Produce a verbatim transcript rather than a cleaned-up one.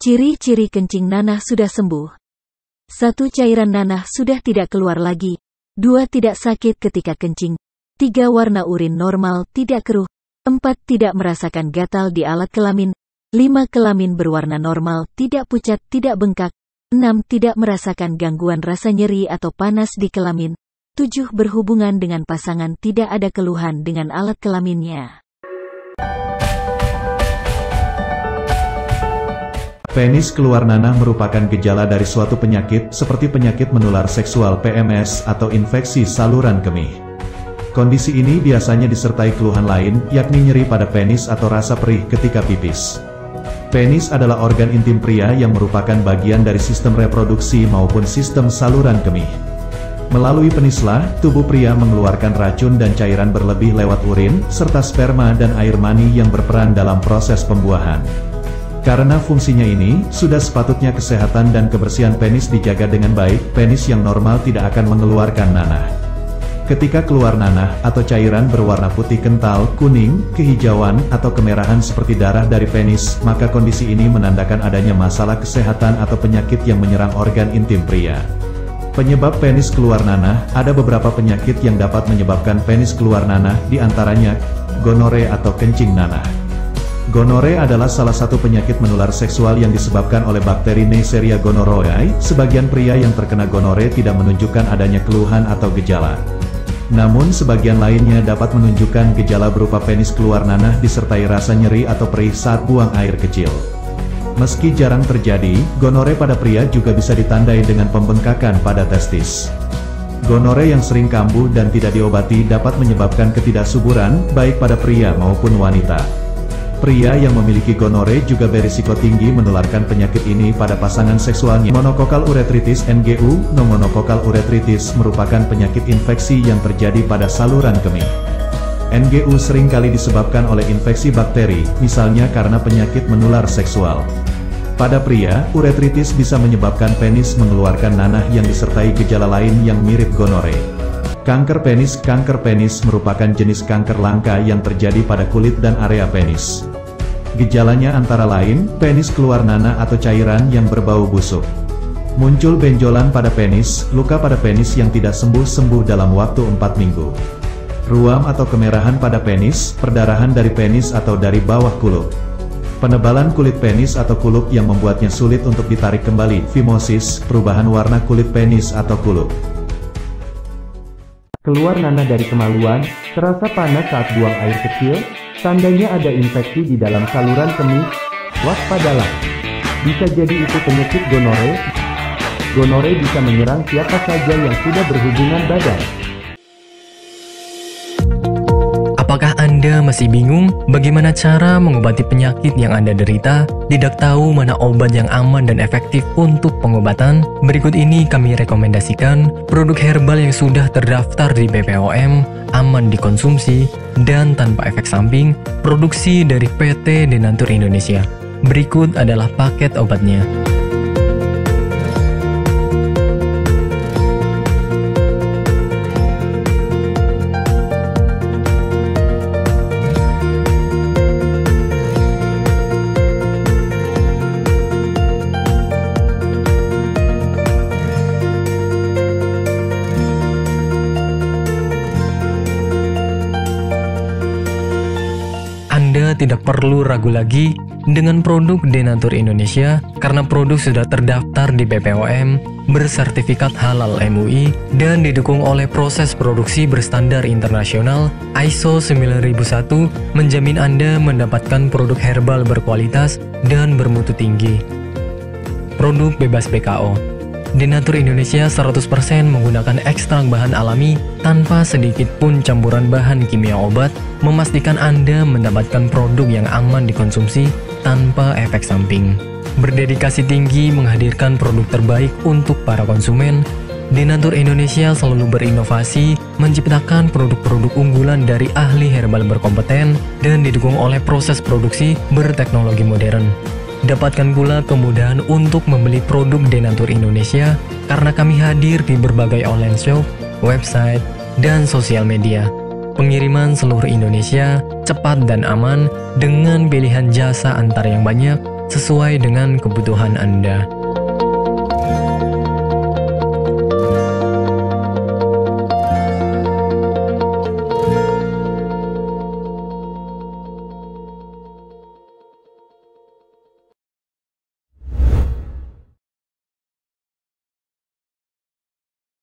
Ciri-ciri kencing nanah sudah sembuh. satu. Cairan nanah sudah tidak keluar lagi. dua. Tidak sakit ketika kencing. tiga. Warna urin normal, tidak keruh. empat. Tidak merasakan gatal di alat kelamin. lima. Kelamin berwarna normal, tidak pucat, tidak bengkak. enam. Tidak merasakan gangguan rasa nyeri atau panas di kelamin. tujuh. Berhubungan dengan pasangan, tidak ada keluhan dengan alat kelaminnya. Penis keluar nanah merupakan gejala dari suatu penyakit seperti penyakit menular seksual P M S atau infeksi saluran kemih. Kondisi ini biasanya disertai keluhan lain, yakni nyeri pada penis atau rasa perih ketika pipis. Penis adalah organ intim pria yang merupakan bagian dari sistem reproduksi maupun sistem saluran kemih. Melalui penislah, tubuh pria mengeluarkan racun dan cairan berlebih lewat urin, serta sperma dan air mani yang berperan dalam proses pembuahan. Karena fungsinya ini, sudah sepatutnya kesehatan dan kebersihan penis dijaga dengan baik. Penis yang normal tidak akan mengeluarkan nanah. Ketika keluar nanah atau cairan berwarna putih kental, kuning, kehijauan, atau kemerahan seperti darah dari penis, maka kondisi ini menandakan adanya masalah kesehatan atau penyakit yang menyerang organ intim pria. Penyebab penis keluar nanah, ada beberapa penyakit yang dapat menyebabkan penis keluar nanah, diantaranya gonore atau kencing nanah. Gonore adalah salah satu penyakit menular seksual yang disebabkan oleh bakteri Neisseria gonorrhoeae. Sebagian pria yang terkena gonore tidak menunjukkan adanya keluhan atau gejala. Namun sebagian lainnya dapat menunjukkan gejala berupa penis keluar nanah disertai rasa nyeri atau perih saat buang air kecil. Meski jarang terjadi, gonore pada pria juga bisa ditandai dengan pembengkakan pada testis. Gonore yang sering kambuh dan tidak diobati dapat menyebabkan ketidaksuburan, baik pada pria maupun wanita. Pria yang memiliki gonore juga berisiko tinggi menularkan penyakit ini pada pasangan seksualnya. Monokokal uretritis N G U. Monokokal uretritis merupakan penyakit infeksi yang terjadi pada saluran kemih. N G U seringkali disebabkan oleh infeksi bakteri, misalnya karena penyakit menular seksual. Pada pria, uretritis bisa menyebabkan penis mengeluarkan nanah yang disertai gejala lain yang mirip gonore. Kanker penis. Kanker penis merupakan jenis kanker langka yang terjadi pada kulit dan area penis. Gejalanya antara lain, penis keluar nanah atau cairan yang berbau busuk. Muncul benjolan pada penis, luka pada penis yang tidak sembuh-sembuh dalam waktu empat minggu. Ruam atau kemerahan pada penis, perdarahan dari penis atau dari bawah kulup. Penebalan kulit penis atau kulup yang membuatnya sulit untuk ditarik kembali. Phimosis, perubahan warna kulit penis atau kulup. Keluar nanah dari kemaluan, terasa panas saat buang air kecil, tandanya ada infeksi di dalam saluran kemih, waspadalah. Bisa jadi itu penyakit gonore. Gonore bisa menyerang siapa saja yang sudah berhubungan badan. Apakah Anda masih bingung bagaimana cara mengobati penyakit yang Anda derita? Tidak tahu mana obat yang aman dan efektif untuk pengobatan? Berikut ini kami rekomendasikan produk herbal yang sudah terdaftar di B P O M, aman dikonsumsi, dan tanpa efek samping, produksi dari P T Denatur Indonesia. Berikut adalah paket obatnya. Anda tidak perlu ragu lagi dengan produk Denatur Indonesia karena produk sudah terdaftar di B P O M, bersertifikat halal M U I, dan didukung oleh proses produksi berstandar internasional I S O sembilan ribu satu, menjamin Anda mendapatkan produk herbal berkualitas dan bermutu tinggi. Produk bebas B K O. Denatur Indonesia seratus persen menggunakan ekstrak bahan alami tanpa sedikit pun campuran bahan kimia obat, memastikan Anda mendapatkan produk yang aman dikonsumsi tanpa efek samping. Berdedikasi tinggi menghadirkan produk terbaik untuk para konsumen, Denatur Indonesia selalu berinovasi, menciptakan produk-produk unggulan dari ahli herbal berkompeten dan didukung oleh proses produksi berteknologi modern. Dapatkan pula kemudahan untuk membeli produk Denatur Indonesia karena kami hadir di berbagai online shop, website, dan sosial media. Pengiriman seluruh Indonesia cepat dan aman dengan pilihan jasa antar yang banyak sesuai dengan kebutuhan Anda.